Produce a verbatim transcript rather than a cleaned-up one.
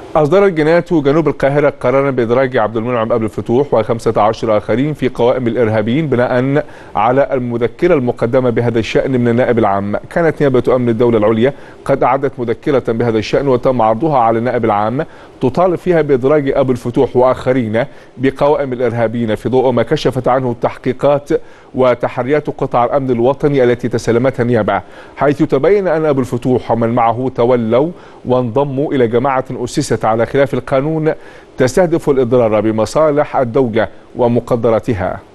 أصدرت جناية جنوب القاهرة قرارا بإدراج عبد المنعم أبو الفتوح وخمسة عشر آخرين في قوائم الإرهابيين بناء على المذكرة المقدمة بهذا الشأن من النائب العام. كانت نيابة أمن الدولة العليا قد أعدت مذكرة بهذا الشأن وتم عرضها على النائب العام تطالب فيها بإدراج أبو الفتوح وآخرين بقوائم الإرهابيين في ضوء ما كشفت عنه التحقيقات وتحريات قطاع الأمن الوطني التي تسلمتها النيابة، حيث تبين أن أبو الفتوح ومن معه تولوا وانضموا إلى جماعة أسست على خلاف القانون تستهدف الإضرار بمصالح الدولة ومقدراتها.